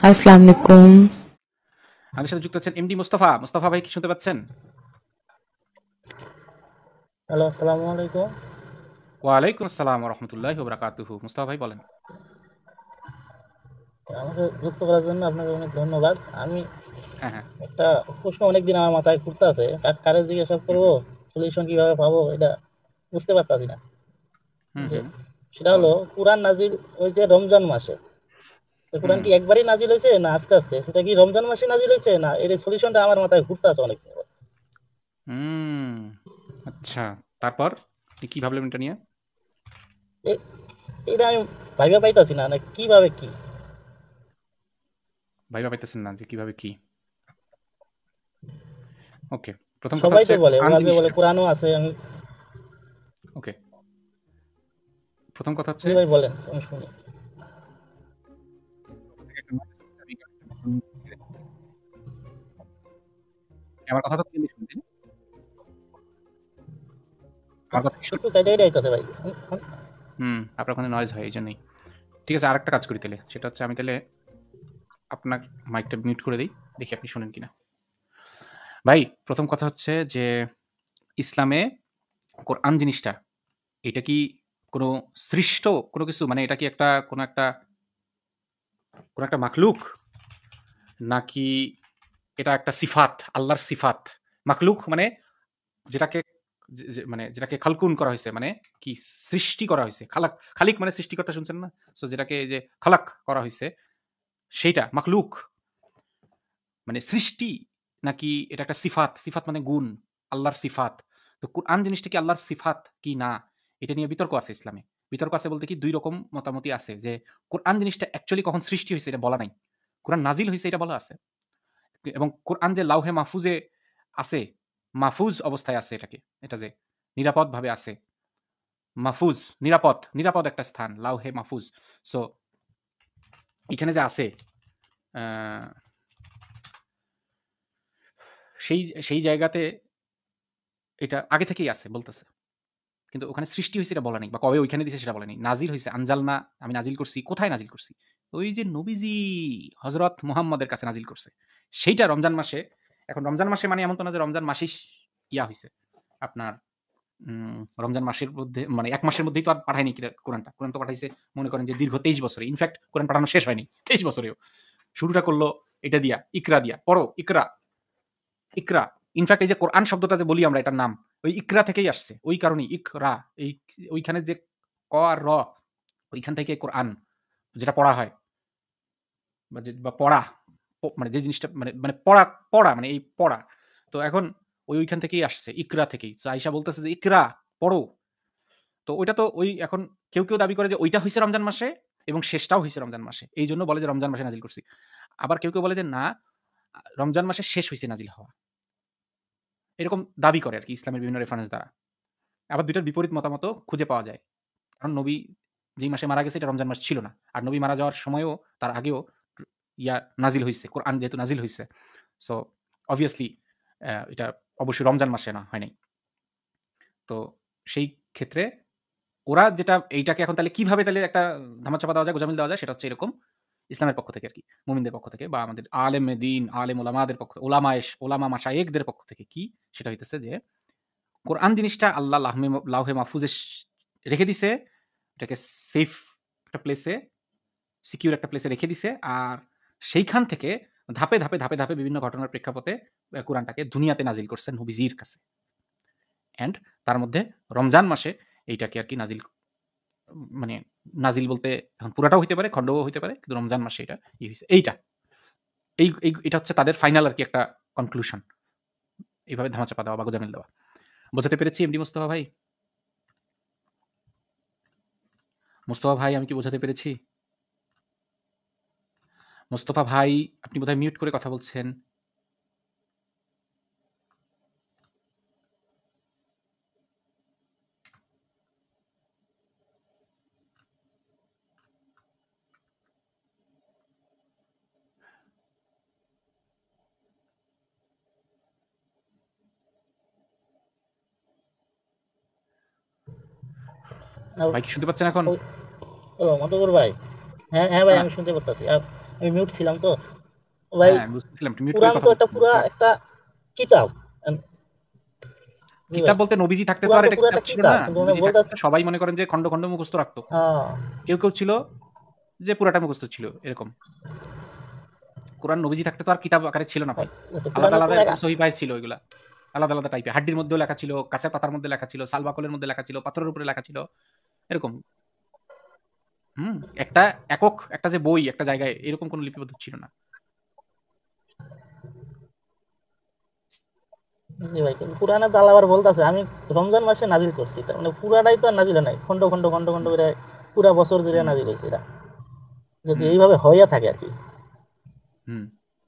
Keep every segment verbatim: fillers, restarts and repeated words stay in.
আসসালামু আলাইকুম। আমাদের সাথে যুক্ত আছেন এমডি মুস্তাফা। মুস্তাফা ভাই কি শুনতে পাচ্ছেন? হ্যালো, আসসালামু আলাইকুম। ওয়ালাইকুম আসসালাম ওয়া রাহমাতুল্লাহি ওয়া বারাকাতুহু। মুস্তাফা ভাই বলেন। আমাকে যুক্ত করার জন্য আপনাকে অনেক ধন্যবাদ। আমি হ্যাঁ, হ্যাঁ। একটা প্রশ্ন অনেকদিন আমার মাথায় ঘুরতেছে, কারে জিজ্ঞাসা হুম, করবো, সলিউশন কিভাবে পাবো এটা বুঝতে পারতাছি না। হুম, যে হুম। সেটা হলো বলেন। কুরআন নাজিল হয়েছে রমজান মাসে। তো কুরআন হুম, কি একবারই নাজিল হয়েছে না আস্তে আস্তে? সেটা কি রমজান মাসে নাজিল হয়েছে না এর সলিউশনটা আমার মাথায় ঘুরতেছে অনেক। হুম। আচ্ছা, তারপর আপনি কি ভাবলেন এটা নিয়ে? এ- এটা আমি ভাইবা পাইতাছি না, না কিভাবে কি। ভাইবা পাইতেছেন না যে কিভাবে কি? ওকে। প্রথম কথা সবাই হচ্ছে তো বলে কোরআন ওয়াজে বলে জিনিসটা। কোরআনও আছে। আমি ওকে। প্রথম কথা হচ্ছে জি ভাই বলেন, আমি শুনি। আমার কথা তো ক্লিয়ারলি শুনছেন? আমার কথা কি একটু শুনছেন? কেটে কেটে আইতাছে ভাই। হুম, হুম। হুম, আপনার ওখানে নয়েজ হয় এইজন্যই। ঠিক আছে, আরেকটা কাজ করি তাহলে। সেটা হচ্ছে আমি তাহলে আপনার মাইকটা মিউট করে দেই। দেখি আপনি শোনেন কিনা। ভাই, প্রথম কথা হচ্ছে যে ইসলামে কোরআন জিনিসটা এটা কি কোনো সৃষ্ট কোনো কিছু, মানে এটা কি একটা কোনো একটা কোনো একটা মাখলুক, নাকি এটা একটা সিফাত, আল্লাহর সিফাত? মাখলুক মানে যেটাকে যে- যে- মানে যেটাকে খালকুন করা হয়েছে, মানে কি সৃষ্টি করা হয়েছে। খালাক, খালিক মানে সৃষ্টিকর্তা, শুনছেন না? সো যেটাকে এই যে খালাক করা হয়েছে সেইটা মাখলুক, মানে সৃষ্টি, নাকি এটা একটা সিফাত? সিফাত মানে গুণ, আল্লাহর সিফাত। তো কোরআন জিনিসটা কি আল্লাহর সিফাত কি না, এটা নিয়ে বিতর্ক আছে ইসলামে। বিতর্ক আছে বলতে কি, দুই রকম মতামতি আছে। যে কোরআন জিনিসটা অ্যাকচুয়ালি কখন সৃষ্টি হয়েছে এটা বলা নাই, কোরআন নাজিল হয়েছে এটা বলা আছে। এবং কোরআন যে লাউহে মাহফুজে আছে, মাহফুজ অবস্থায় আছে, এটাকে এটা যে নিরাপদ ভাবে আছে, মাহফুজ নিরাপদ, নিরাপদ একটা স্থান লাউহে মাহফুজ। সো এখানে যে আছে, আহ, সেই সেই জায়গাতে এটা আগে থেকেই আছে বলতেছে। কিন্তু ওখানে সৃষ্টি হয়েছে এটা বলা নেই, বা কবে ওইখানে দিছে সেটা বলা নেই। নাজিল হয়েছে, আনজাল না, আমি নাজিল করছি, কোথায় নাজিল করছি? ওই যে নবীজি হজরত মুহাম্মদের কাছে নাজিল করছে, সেইটা রমজান মাসে। এখন রমজান মাসে মানে এমন তো না যে রমজান মাসেই ইয়া হয়েছে আপনার, উম, রমজান মাসের মধ্যে মানে এক মাসের মধ্যেই তো আর পাঠায়নি কিরা- কোরআনটা। কোরআন তো পাঠাইছে মনে করেন যে দীর্ঘ তেইশ বছরে। ইনফ্যাক্ট কোরআন পাঠানো শেষ হয়নি তেইশ বছরেও। শুরুটা করলো এটা দিয়া, ইকরা দিয়া, পড়ো ইকরা, ইকরা। ইনফ্যাক্ট এই যে কোরআন শব্দটা যে বলি আমরা, এটার নাম ওই ইকরা থেকেই আসছে। ওই কারণেই ইকরা, এই ওইখানে যে ক আর র, ওইখান থেকে কোরআন যেটা পড়া হয়, বা যে বা পড়া, প- মানে যে জিনিসটা মানে মানে পড়া, পড়া মানে এই পড়া। তো এখন ওই ওইখান থেকেই আসছে, ইকরা থেকেই। তো আইসা বলতেছে যে ইকরা, পড়ো। তো ওইটা তো ওই এখন কেউ কেউ দাবি করে যে ওইটা হয়েছে রমজান মাসে এবং শেষটাও হয়েছে রমজান মাসে, এই জন্য বলে যে রমজান মাসে নাজিল করছি। আবার কেউ কেউ বলে যে না, রমজান মাসে শেষ হয়েছে নাজিল হওয়া, এরকম দাবি করে আর কি ইসলামের বিভিন্ন রেফারেন্স দ্বারা। আবার দুইটার বিপরীত মতামতও খুঁজে পাওয়া যায়। কারণ নবী যেই মাসে মারা গেছে এটা রমজান মাস ছিল না, আর নবী মারা যাওয়ার সময়ও তার আগেও ইয়া নাজিল হয়েছে, কোরআন যেহেতু নাজিল হয়েছে। সো অবভিয়াসলি এটা অবশ্যই রমজান মাসে না, হয় নাই। তো সেই ক্ষেত্রে ওরা যেটা এইটাকে এখন তাহলে কিভাবে তাহলে একটা ধামাচাপা দেওয়া যায়, গোজামিল দেওয়া যায়, সেটা হচ্ছে এরকম ইসলামের পক্ষ থেকে আর কি, মুমিনদের পক্ষ থেকে, বা আমাদের আলেম দিন, আলেম ওলামাদের পক্ষ, ওলামা ওলামা মাশায়েখদের পক্ষ থেকে কি, সেটা হইতেছে যে কোরআন জিনিসটা আল্লাহ লাহমে লাউহে মাহফুজে স- রেখে দিছে, এটাকে সেফ একটা প্লেসে, সিকিউর একটা প্লেসে রেখে দিছে। আর সেইখান থেকে ধাপে ধাপে ধাপে ধাপে বিভিন্ন ঘটনার প্রেক্ষাপটে আহ, কোরআনটাকে দুনিয়াতে নাজিল করছেন নবীজির কাছে। অ্যান্ড তার মধ্যে রমজান মাসে এইটাকে আর কি নাজিল, মানে নাজিল বলতে এখন পুরাটাও হইতে পারে, খণ্ডও হইতে পারে, কিন্তু রমজান মাসে এটা ই হয়েছে এইটা। এই এই- এটা হচ্ছে তাদের ফাইনাল আর কি একটা কনক্লুশন, এইভাবে ধামাচাপা দেওয়া বা গোজামিল দেওয়া। বোঝাতে পেরেছি এমডি মুস্তফা ভাই? মুস্তফা ভাই, আমি কি বোঝাতে পেরেছি? মোস্তফা ভাই, আপনি বোধহয় মিউট করে কথা বলছেন। আর ভাই কি শুনতে পাচ্ছেন এখন? ও ও, মাতবর ভাই। হ্যাঁ হ্যাঁ ভাই, হ্যাঁ, আমি শুনতে পারতাছি। আর আমি মিউট ছিলাম তো ভাই। হ্যাঁ, আমি বুঝতেছিলাম তুমি মিউট করে কোরআন কথা তো একটা বলছো, পুরা বুঝতে পারছি। একটা কিতাব। জি ভাই, কিতাব বলতে নবীজি থাকতে তো কোরআন আর তো এটা পুরা কিতাব একটা ছিল কিতাব, না। কিন্তু উনি নবীজি বলতে, থাকতে তো সবাই মনে করেন যে খন্ড খন্ড মুখস্থ রাখতো। হ্যাঁ, কেউ কেউ ছিল যে পুরাটা মুখস্থ ছিল এরকম। কোরআন নবীজি থাকতে তো আর কিতাব আকারে ছিল না ভাই। আলাদা কোরআনের আলাদা পুরা এরকম সহিহ ছিল ওইগুলা। আলাদা আলাদা টাইপের হাড্ডির মধ্যেও লেখা ছিল, কাঁচের পাতার মধ্যে লেখা ছিল, সালবাকলের মধ্যে লেখা ছিল, পাথরের উপরে লেখা ছিল, এরকম। হুম, একটা একক একটা যে বই একটা জায়গায় এরকম কোনো লিপিবদ্ধ ছিল না। জি ভাই, কিন্তু কোরআনে তো আল্লাহ আবার বলতেছে আমি রমজান মাসে নাজিল করছি, তার মানে পুরাটাই তো আর নাজিল হয় নাই, খন্ড খন্ড খন্ড খন্ড হুম, করে পুরা বছর জুড়ে হুম, নাজিল হয়েছে এটা, যদি হুম, এইভাবে হইয়া থাকে আর কি। হুম,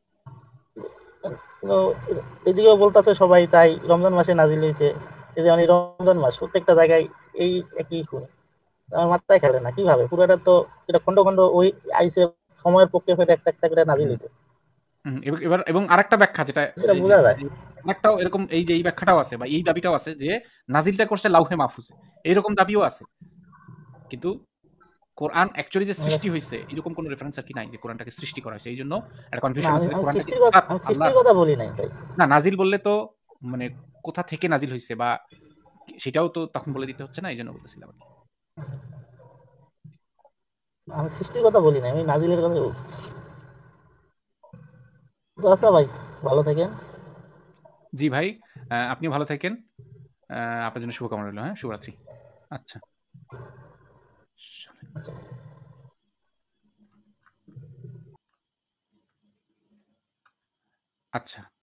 তো এদিকেও বলতেছে সবাই তাই রমজান মাসে নাজিল হয়েছে, এই যে মানে রমজান মাস প্রত্যেকটা জায়গায় এই একই শুনি। আমার মাথায় খেলে না কিভাবে পুরাটা তো এটা খন্ড খন্ড ওই আইসে সময়ের পক্ষে ফেটে একটা একটা করে নাজিল হুম, হয়েছে, হুম। এবার এবার এবং আরেকটা ব্যাখ্যা যেটা সেটা এই যে বোঝা যায়। এই আরেকটাও এরকম এই যে এই ব্যাখ্যাটাও আছে বা এই দাবিটাও আছে যে নাজিলটা করছে লাউহে মাহফুজে। এইরকম দাবিও আছে। কিন্তু কোরআন অ্যাকচুয়ালি যে মানে সৃষ্টি হইছে এরকম কোনো রেফারেন্স আর কি নাই যে কোরআনটাকে সৃষ্টি করা হইছে। এইজন্য একটা না, কনফিউশন আমি আছে যে আমি কোরআনটা কি সৃষ্টির কথা সিফাত আমি সৃষ্টির আল্লাহর? কথা বলি নাই ভাই। না, নাজিল বললে তো মানে কোথা থেকে নাজিল হইছে বা সেটাও তো তখন বলে দিতে হচ্ছে না, এইজন্য বলতেছিলাম আরকি। আমি সৃষ্টির কথা বলি নাই, আমি নাজিলের কথা বলছি। তো আচ্ছা হুম। ভাই, ভালো থাকেন। জি ভাই, আ আপনিও ভালো থাকেন। আ আপনার জন্য শুভকামনা রইলো। হ্যাঁ? শুভরাত্রি। আচ্ছা। আচ্ছা। আচ্ছা।